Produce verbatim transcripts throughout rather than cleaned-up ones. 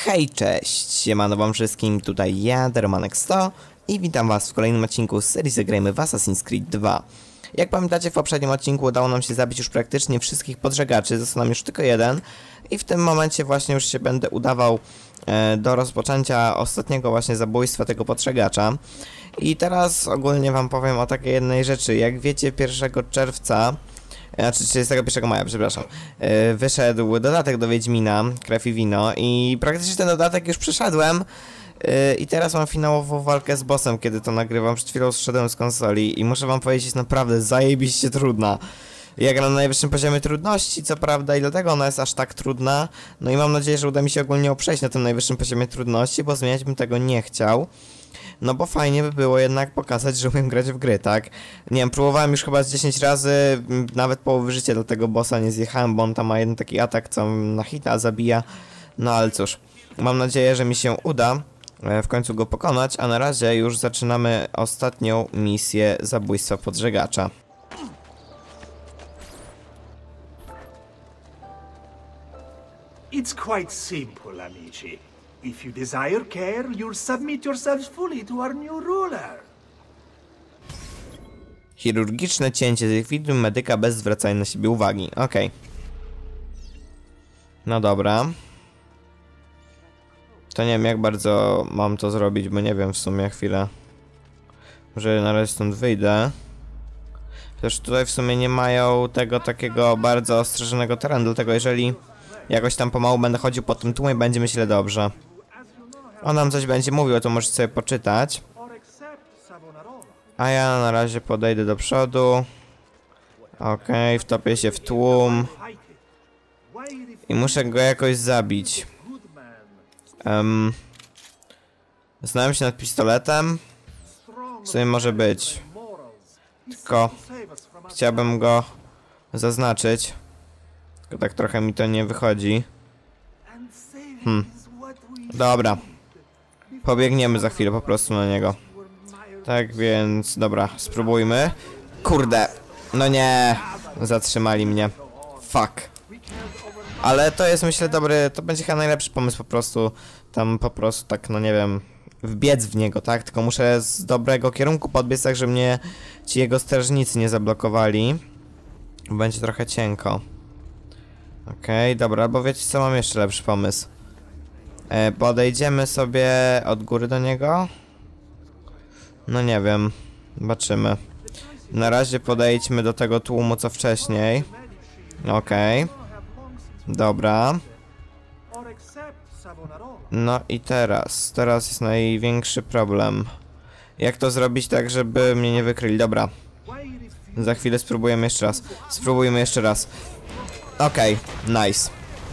Hej, cześć! Siemano wam wszystkim, tutaj ja, Deromanek sto i witam was w kolejnym odcinku z serii Zagrajmy w Assassin's Creed dwa. Jak pamiętacie, w poprzednim odcinku udało nam się zabić już praktycznie wszystkich podżegaczy, został nam już tylko jeden i w tym momencie właśnie już się będę udawał e, do rozpoczęcia ostatniego właśnie zabójstwa tego podżegacza. I teraz ogólnie wam powiem o takiej jednej rzeczy. Jak wiecie, pierwszego czerwca, znaczy trzydziestego pierwszego maja, przepraszam, yy, wyszedł dodatek do Wiedźmina, Krew i Wino, i praktycznie ten dodatek już przeszedłem yy, i teraz mam finałową walkę z bossem, kiedy to nagrywam. Przed chwilą zszedłem z konsoli i muszę wam powiedzieć, jest naprawdę zajebiście trudna. Ja gram na najwyższym poziomie trudności, co prawda, i dlatego ona jest aż tak trudna. No i mam nadzieję, że uda mi się ogólnie ją przejść na tym najwyższym poziomie trudności, bo zmieniać bym tego nie chciał. No bo fajnie by było jednak pokazać, że umiem grać w gry, tak? Nie wiem, próbowałem już chyba z dziesięć razy, nawet połowy życia do tego bossa nie zjechałem, bo on tam ma jeden taki atak, co na hita zabija. No ale cóż, mam nadzieję, że mi się uda w końcu go pokonać, a na razie już zaczynamy ostatnią misję zabójstwa podżegacza. It's quite simple, amici. If you desire care, you'll submit yourselves fully to our new ruler. Chirurgiczne cięcie, zlikwiduj medyka bez zwracania na siebie uwagi. Okej. Okay. No dobra. To nie wiem, jak bardzo mam to zrobić, bo nie wiem w sumie chwilę. Może na razie stąd wyjdę. Chociaż tutaj w sumie nie mają tego takiego bardzo ostrzeżonego terenu, dlatego jeżeli jakoś tam pomału będę chodził po tym tłumie, będzie myślę dobrze. On nam coś będzie mówił, to możecie sobie poczytać. A ja na razie podejdę do przodu. Okej, okay, wtopię się w tłum. I muszę go jakoś zabić. Um, Zastanawiam się nad pistoletem. W sumie może być. Tylko chciałbym go zaznaczyć. Tylko tak trochę mi to nie wychodzi. Hmm. Dobra. Pobiegniemy za chwilę po prostu na niego. Tak więc, dobra, spróbujmy. Kurde, no nie, zatrzymali mnie. Fuck. Ale to jest, myślę, dobry, to będzie chyba najlepszy pomysł po prostu. Tam po prostu tak, no nie wiem, wbiec w niego, tak? Tylko muszę z dobrego kierunku podbiec, tak żeby mnie ci jego strażnicy nie zablokowali. Będzie trochę cienko. Okej, okay, dobra, bo wiecie co, mam jeszcze lepszy pomysł. E, podejdziemy sobie od góry do niego. No nie wiem, zobaczymy. Na razie podejdźmy do tego tłumu co wcześniej. Okej. Okay. Dobra. No i teraz, teraz jest największy problem. Jak to zrobić tak, żeby mnie nie wykryli? Dobra. Za chwilę spróbujemy jeszcze raz. Spróbujmy jeszcze raz. Okej, okay, nice.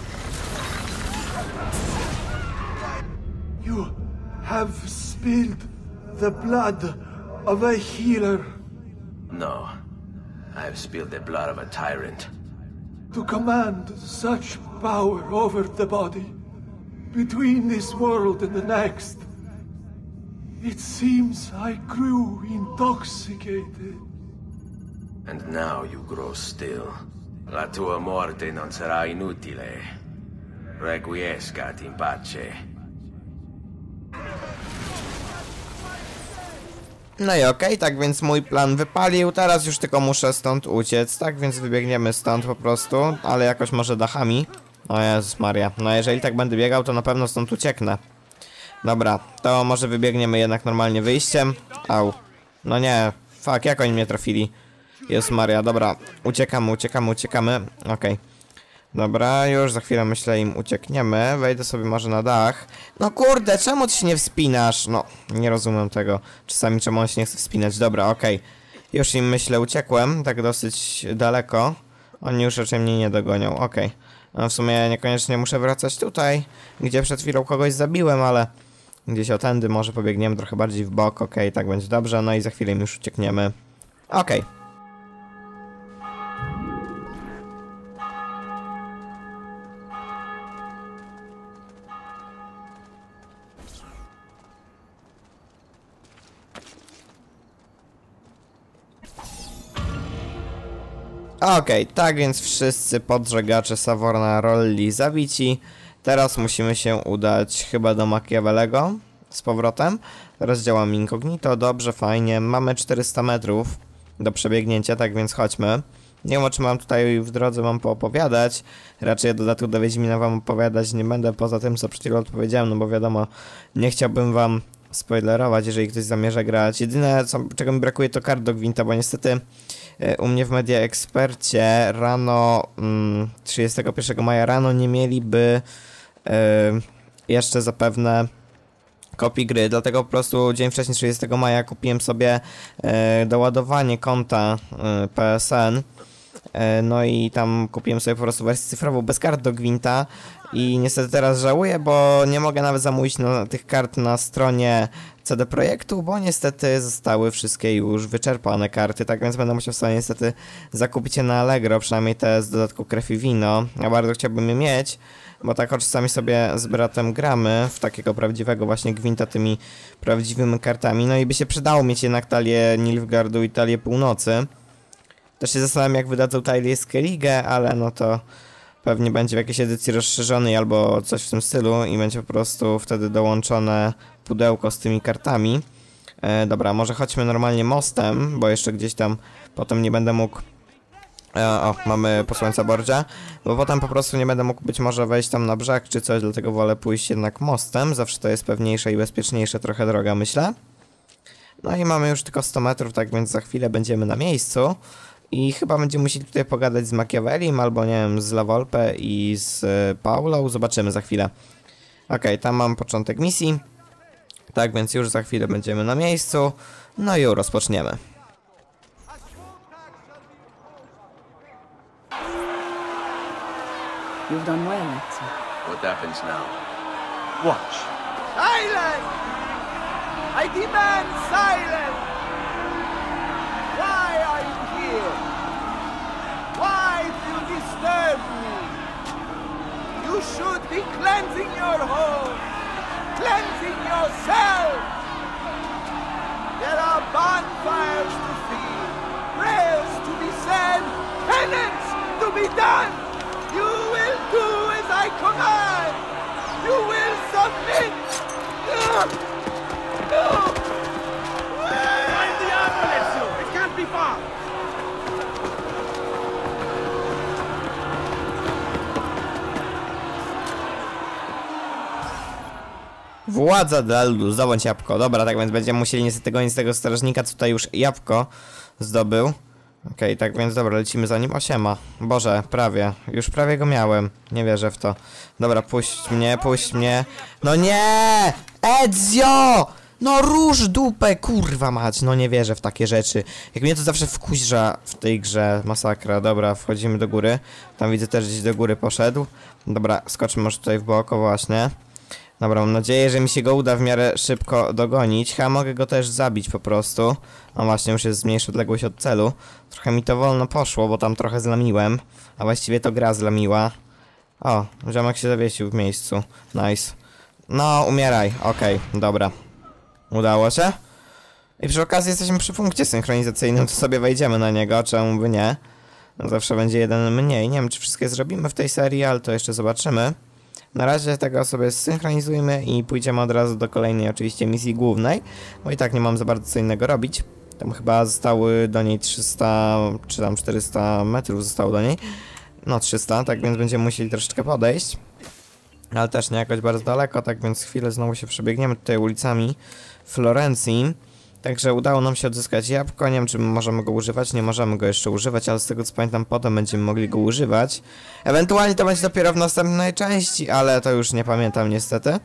You have spilled the blood of a healer. No, I've spilled the blood of a tyrant. To command such power over the body, between this world and the next. It seems I grew intoxicated. And now you grow still. La tua morte non sarà inutile. Requiescat in pace. No i okej, okay, tak więc mój plan wypalił, teraz już tylko muszę stąd uciec, tak więc wybiegniemy stąd po prostu, ale jakoś może dachami. O Jezus Maria, no jeżeli tak będę biegał, to na pewno stąd ucieknę. Dobra, to może wybiegniemy jednak normalnie wyjściem. Au, no nie, fuck, jak oni mnie trafili. Jezus Maria, dobra, uciekamy, uciekamy, uciekamy, okej. Okay. Dobra, już za chwilę myślę im uciekniemy. Wejdę sobie może na dach. No kurde, czemu ty się nie wspinasz? No, nie rozumiem tego. Czasami czemu on się nie chce wspinać. Dobra, okej. Okay. Już im myślę uciekłem, tak dosyć daleko. Oni już raczej mnie nie dogonią, okej. Okay. No w sumie niekoniecznie muszę wracać tutaj, gdzie przed chwilą kogoś zabiłem, ale gdzieś otędy może pobiegniemy trochę bardziej w bok, okej, okay, tak będzie dobrze. No i za chwilę im już uciekniemy. Okej. Okay. Okej, okay, tak więc wszyscy podżegacze Savorna Rolli zabici. Teraz musimy się udać chyba do Machiavellego z powrotem. Teraz działam incognito, dobrze, fajnie. Mamy czterysta metrów do przebiegnięcia, tak więc chodźmy. Nie wiem, o czym mam tutaj w drodze wam poopowiadać. Raczej dodatku do Wiedźmina wam opowiadać nie będę, poza tym, co przed chwilą odpowiedziałem, no bo wiadomo, nie chciałbym wam spoilerować, jeżeli ktoś zamierza grać. Jedyne, co, czego mi brakuje, to kart do Gwinta, bo niestety y, u mnie w Media Expercie rano, mm, trzydziestego pierwszego maja rano nie mieliby y, jeszcze zapewne kopii gry, dlatego po prostu dzień wcześniej, trzydziestego maja, kupiłem sobie y, doładowanie konta y, P S N. No i tam kupiłem sobie po prostu wersję cyfrową bez kart do Gwinta i niestety teraz żałuję, bo nie mogę nawet zamówić na, tych kart na stronie C D Projektu, bo niestety zostały wszystkie już wyczerpane karty, tak więc będę musiał sobie niestety zakupić je na Allegro, przynajmniej te z dodatku Krew i Wino. Ja bardzo chciałbym je mieć, bo tak czasami sobie z bratem gramy w takiego prawdziwego właśnie Gwinta tymi prawdziwymi kartami, no i by się przydało mieć jednak talię Nilfgaardu i talię Północy. Też się zastanawiam, jak wydadzą talię Skellige, ale no to pewnie będzie w jakiejś edycji rozszerzonej albo coś w tym stylu i będzie po prostu wtedy dołączone pudełko z tymi kartami. E, dobra, może chodźmy normalnie mostem, bo jeszcze gdzieś tam potem nie będę mógł... E, o, mamy posłańca Borgia, bo potem po prostu nie będę mógł być może wejść tam na brzeg czy coś, dlatego wolę pójść jednak mostem. Zawsze to jest pewniejsze i bezpieczniejsze trochę droga, myślę. No i mamy już tylko sto metrów, tak więc za chwilę będziemy na miejscu. I chyba będziemy musieli tutaj pogadać z Machiavellim, albo nie wiem, z La Volpe i z y, Paulą. Zobaczymy za chwilę. Okej, okay, tam mam początek misji. Tak więc już za chwilę będziemy na miejscu. No i już rozpoczniemy. You've done well, Lexi. What happens now? Watch. Silence! I demand silence! Why are you here? Why do you disturb me? You should be cleansing your home, cleansing yourself. There are bonfires to feel, prayers to be said, penance to be done. You will do as I command. You will submit. No! No! Find the ambulance, you! It can't be far! Władza dla ludu, zdobądź jabłko. Dobra, tak więc będziemy musieli niestety gonić tego strażnika, co tutaj już jabłko zdobył. Okej, okay, tak więc dobra, lecimy za nim. Osiema. Boże, prawie. Już prawie go miałem. Nie wierzę w to. Dobra, puść mnie, puść mnie. No nie! Ezio! No rusz dupę, kurwa mać. No nie wierzę w takie rzeczy. Jak mnie to zawsze wkuźra w tej grze. Masakra. Dobra, wchodzimy do góry. Tam widzę też gdzieś do góry poszedł. Dobra, skoczmy może tutaj w bok, właśnie. Dobra, mam nadzieję, że mi się go uda w miarę szybko dogonić. Chyba mogę go też zabić po prostu. No właśnie, już jest mniejsza odległość od celu. Trochę mi to wolno poszło, bo tam trochę zlamiłem. A właściwie to gra zlamiła. O, ziomek się zawiesił w miejscu. Nice. No, umieraj. Okej, okay, dobra. Udało się. I przy okazji jesteśmy przy punkcie synchronizacyjnym, to sobie wejdziemy na niego, czemu by nie. No, zawsze będzie jeden mniej. Nie wiem, czy wszystkie zrobimy w tej serii, ale to jeszcze zobaczymy. Na razie tego sobie zsynchronizujmy i pójdziemy od razu do kolejnej oczywiście misji głównej, bo i tak nie mam za bardzo co innego robić. Tam chyba zostały do niej trzysta, czy tam czterysta metrów zostało do niej. No trzysta, tak więc będziemy musieli troszeczkę podejść. Ale też nie jakoś bardzo daleko, tak więc chwilę znowu się przebiegniemy tutaj ulicami Florencji. Także udało nam się odzyskać jabłko, nie wiem czy możemy go używać, nie możemy go jeszcze używać, ale z tego co pamiętam potem będziemy mogli go używać. Ewentualnie to będzie dopiero w następnej części, ale to już nie pamiętam niestety.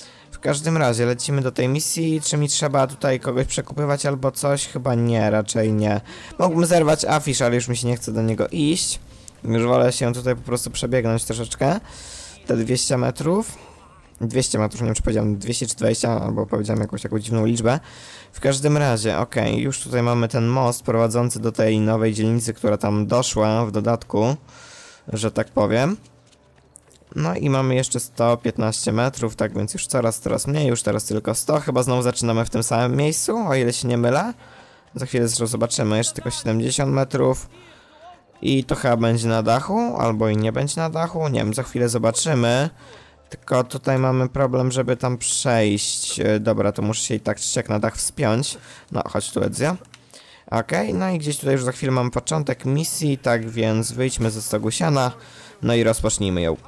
W każdym razie lecimy do tej misji, czy mi trzeba tutaj kogoś przekupywać albo coś? Chyba nie, raczej nie. Mógłbym zerwać afisz, ale już mi się nie chce do niego iść. Już wolę się tutaj po prostu przebiegnąć troszeczkę. Te dwieście metrów. dwieście metrów, nie wiem czy powiedziałem dwieście czy dwadzieścia, albo powiedziałem jakąś taką dziwną liczbę. W każdym razie, okej, okay, już tutaj mamy ten most prowadzący do tej nowej dzielnicy, która tam doszła w dodatku, że tak powiem. No i mamy jeszcze sto piętnaście metrów, tak więc już coraz, coraz mniej, już teraz tylko sto. Chyba znowu zaczynamy w tym samym miejscu, o ile się nie mylę. Za chwilę zresztą zobaczymy, jeszcze tylko siedemdziesiąt metrów. I to chyba będzie na dachu, albo i nie będzie na dachu, nie wiem, za chwilę zobaczymy. Tylko tutaj mamy problem, żeby tam przejść. E, dobra, to muszę się i tak czy siak na dach wspiąć. No, chodź tu, Edzia. Okej, okay, no i gdzieś tutaj już za chwilę mamy początek misji, tak więc wyjdźmy ze stogu siana, no i rozpocznijmy ją.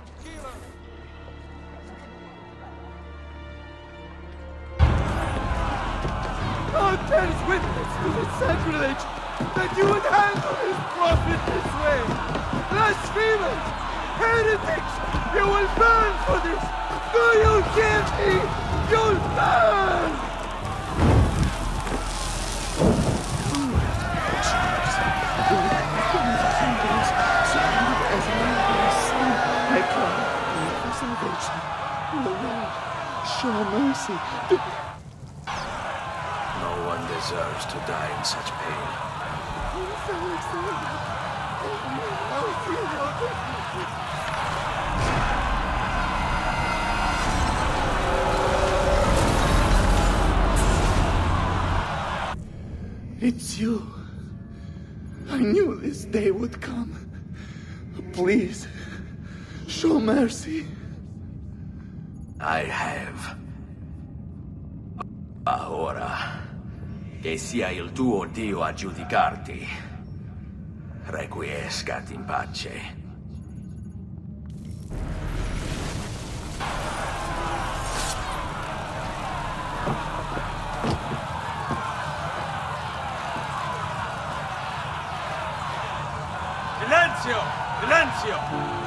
God bears witness to the sacrilege that you would handle his prophet this way. Blasphemers! Heretics! You will burn for this! Do you hear me? You'll burn! I cry for salvation. Oh Lord, show mercy. No one deserves to die in such pain. It's you. I knew this day would come. Please, show mercy. I have. Ora, che sia il tuo Dio a giudicarti. Requiescat in pace. Silenzio! Silenzio!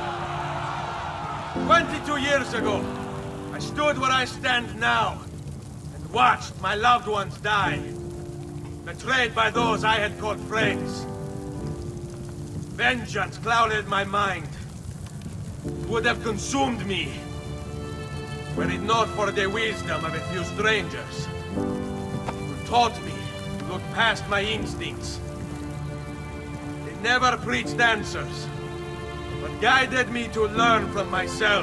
Twenty-two years ago, I stood where I stand now, and watched my loved ones die, betrayed by those I had called friends. Vengeance clouded my mind. It would have consumed me, were it not for the wisdom of a few strangers, who taught me to look past my instincts. They never preached answers, but guided me to learn from myself.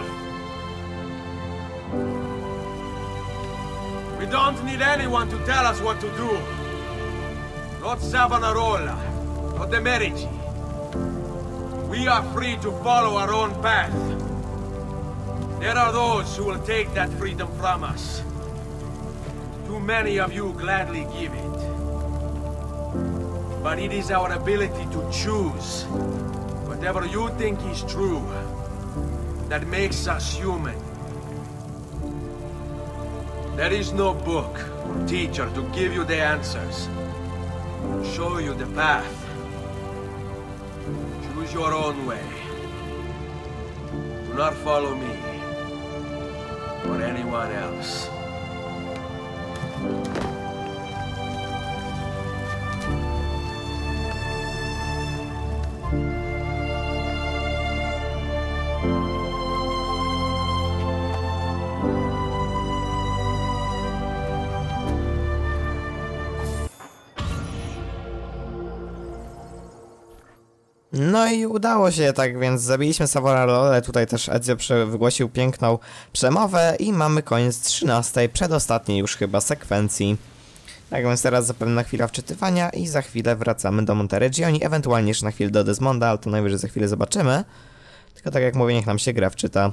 We don't need anyone to tell us what to do. Not Savonarola, not the Medici. We are free to follow our own path. There are those who will take that freedom from us. Too many of you gladly give it. But it is our ability to choose whatever you think is true that makes us human. There is no book or teacher to give you the answers, show you the path. Choose your own way. Do not follow me or anyone else. No i udało się, tak więc zabiliśmy Savonarola, tutaj też Ezio wygłosił piękną przemowę i mamy koniec trzynastej, przedostatniej już chyba sekwencji. Tak więc teraz zapewne chwila wczytywania i za chwilę wracamy do Monteriggioni, ewentualnie jeszcze na chwilę do Desmonda, ale to najwyżej za chwilę zobaczymy. Tylko tak jak mówię, niech nam się gra wczyta.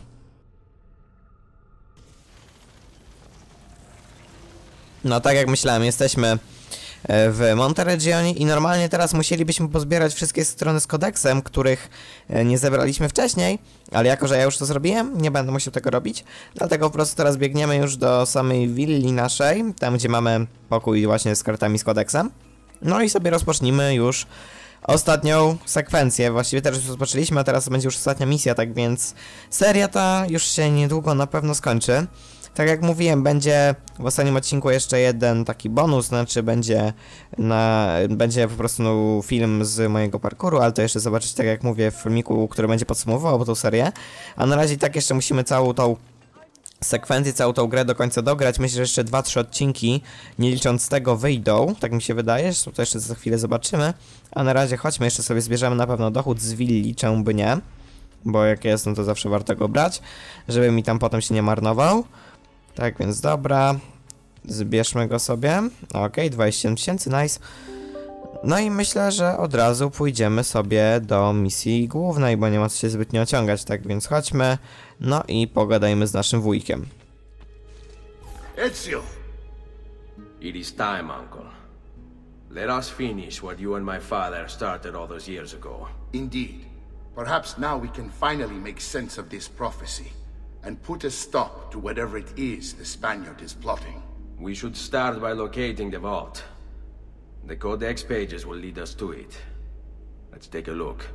No tak jak myślałem, jesteśmy w Monteriggioni i normalnie teraz musielibyśmy pozbierać wszystkie strony z kodeksem, których nie zebraliśmy wcześniej, ale jako, że ja już to zrobiłem, nie będę musiał tego robić, dlatego po prostu teraz biegniemy już do samej willi naszej, tam gdzie mamy pokój właśnie z kartami z kodeksem. No i sobie rozpocznijmy już ostatnią sekwencję, właściwie też już rozpoczęliśmy, a teraz będzie już ostatnia misja, tak więc seria ta już się niedługo na pewno skończy. Tak jak mówiłem, będzie w ostatnim odcinku jeszcze jeden taki bonus, znaczy będzie na, będzie po prostu no, film z mojego parkouru, ale to jeszcze zobaczyć, tak jak mówię, w filmiku, który będzie podsumowywał tą serię. A na razie tak jeszcze musimy całą tą sekwencję, całą tą grę do końca dograć. Myślę, że jeszcze dwa trzy odcinki, nie licząc tego, wyjdą, tak mi się wydaje, to jeszcze za chwilę zobaczymy. A na razie chodźmy, jeszcze sobie zbierzemy na pewno dochód z willi, czemu by nie, bo jak jest, no to zawsze warto go brać, żeby mi tam potem się nie marnował. Tak więc dobra, zbierzmy go sobie. Ok, dwadzieścia siedem tysięcy, nice. No i myślę, że od razu pójdziemy sobie do misji głównej, bo nie ma co się zbytnio ociągać, tak więc chodźmy, no i pogadajmy z naszym wujkiem. Ezio! It is time, uncle. Let us finish what you and my father started all those years ago. Indeed. Perhaps now we can finally make sense of this prophecy and put a stop to whatever it is the Spaniard is plotting. We should start by locating the vault. The Codex pages will lead us to it. Let's take a look.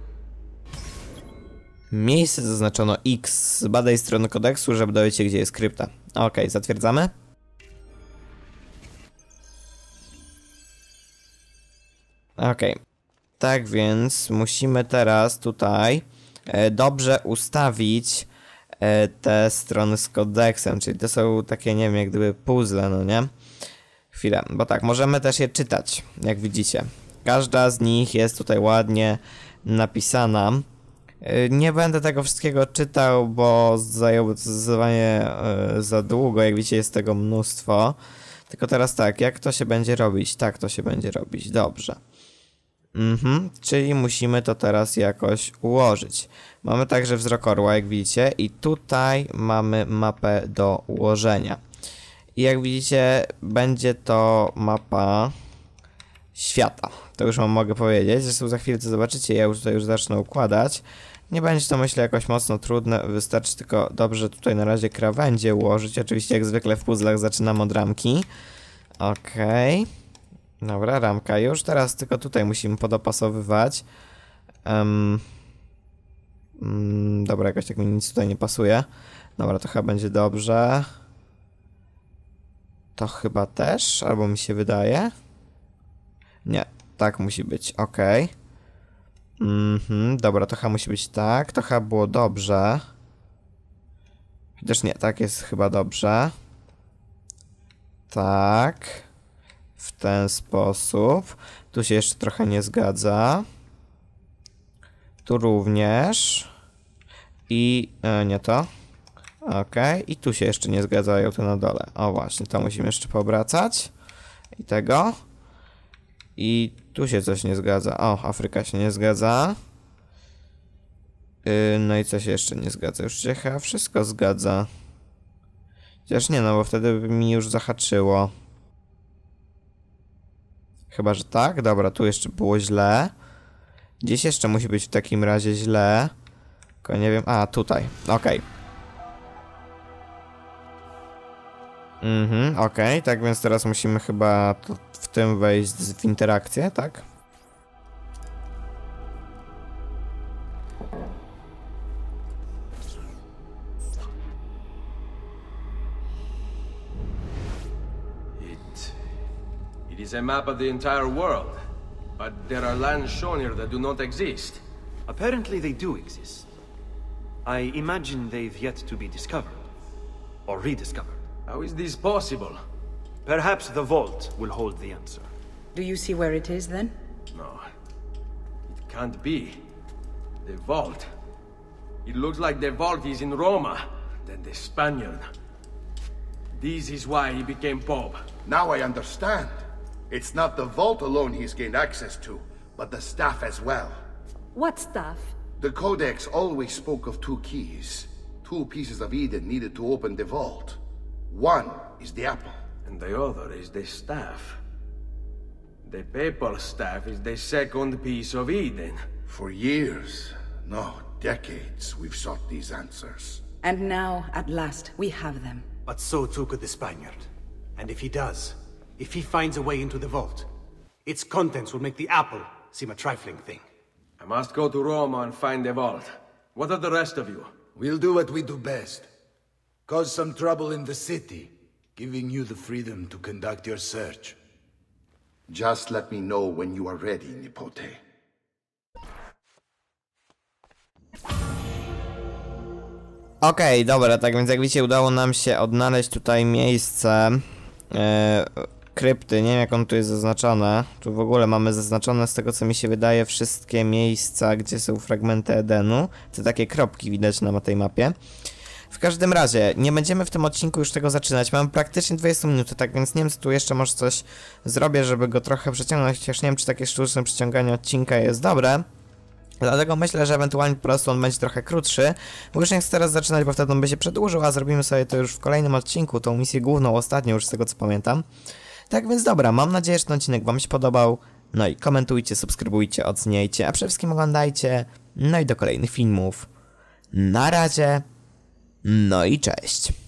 Miejsce zaznaczono X. Zbadaj stronę kodeksu, żeby dowiedzieć się, gdzie jest krypta. Okej, okay, zatwierdzamy. Okej. Okay. Tak więc musimy teraz tutaj e, dobrze ustawić e, te strony z kodeksem, czyli to są takie, nie wiem, jak gdyby puzzle, no nie? Chwilę, bo tak, możemy też je czytać, jak widzicie. Każda z nich jest tutaj ładnie napisana. E, nie będę tego wszystkiego czytał, bo zajęłoby to zdecydowanie e, za długo, jak widzicie jest tego mnóstwo. Tylko teraz tak, jak to się będzie robić? Tak to się będzie robić, dobrze. Mhm, czyli musimy to teraz jakoś ułożyć. Mamy także wzrok orła, jak widzicie, i tutaj mamy mapę do ułożenia. I jak widzicie, będzie to mapa świata. To już wam mogę powiedzieć. Zresztą za chwilę to zobaczycie, ja już tutaj już zacznę układać. Nie będzie to, myślę, jakoś mocno trudne. Wystarczy tylko dobrze tutaj na razie krawędzie ułożyć. Oczywiście, jak zwykle w puzzlach zaczynam od ramki. Okej. Okay. Dobra, ramka już. Teraz tylko tutaj musimy podopasowywać. Um, mm, dobra, jakoś tak mi nic tutaj nie pasuje. Dobra, to chyba będzie dobrze. To chyba też, albo mi się wydaje. Nie, tak musi być, ok. Mhm, dobra, to chyba musi być tak. To chyba było dobrze. Chociaż nie, tak jest chyba dobrze. Tak. W ten sposób. Tu się jeszcze trochę nie zgadza. Tu również. I e, nie to. Ok. I tu się jeszcze nie zgadzają te na dole. O właśnie, to musimy jeszcze poobracać. I tego. I tu się coś nie zgadza. O, Afryka się nie zgadza. Yy, no i co się jeszcze nie zgadza? Już się chyba wszystko zgadza. Chociaż nie, no bo wtedy by mi już zahaczyło. Chyba, że tak? Dobra, tu jeszcze było źle. Gdzieś jeszcze musi być w takim razie źle. Tylko nie wiem. A, tutaj. Okej. Mhm, okej. Okay. Tak więc teraz musimy chyba w tym wejść w interakcję, tak? It is a map of the entire world, but there are lands shown here that do not exist. Apparently they do exist. I imagine they've yet to be discovered. Or rediscovered. How is this possible? Perhaps the vault will hold the answer. Do you see where it is, then? No. It can't be. The vault. It looks like the vault is in Roma. Then the Spaniard. This is why he became Pope. Now I understand. It's not the vault alone he's gained access to, but the staff as well. What staff? The Codex always spoke of two keys. Two pieces of Eden needed to open the vault. One is the apple. And the other is the staff. The papal staff is the second piece of Eden. For years, no, decades, we've sought these answers. And now, at last, we have them. But so too could the Spaniard. And if he does, if he finds a way into the vault, its contents will make the apple seem a trifling thing. I must go to Roma and find the vault. What of the rest of you? We'll do what we do best. Cause some trouble in the city, giving you the freedom to conduct your search. Just let me know when you are ready, Nipote. Okej, okay, dobra, tak więc jak widzicie udało nam się odnaleźć tutaj miejsce e, krypty, nie wiem jak on tu jest zaznaczone. Tu w ogóle mamy zaznaczone z tego co mi się wydaje wszystkie miejsca, gdzie są fragmenty Edenu. Te takie kropki widać na tej mapie. W każdym razie, nie będziemy w tym odcinku już tego zaczynać. Mamy praktycznie dwadzieścia minut, tak więc nie wiem, co tu jeszcze może coś zrobię, żeby go trochę przeciągnąć, chociaż nie wiem, czy takie sztuczne przyciąganie odcinka jest dobre. Dlatego myślę, że ewentualnie po prostu on będzie trochę krótszy, bo już nie chcę teraz zaczynać, bo wtedy on by się przedłużył, a zrobimy sobie to już w kolejnym odcinku, tą misję główną, ostatnią już z tego co pamiętam. Tak więc dobra, mam nadzieję, że ten odcinek wam się podobał, no i komentujcie, subskrybujcie, oceniajcie, a przede wszystkim oglądajcie, no i do kolejnych filmów. Na razie, no i cześć.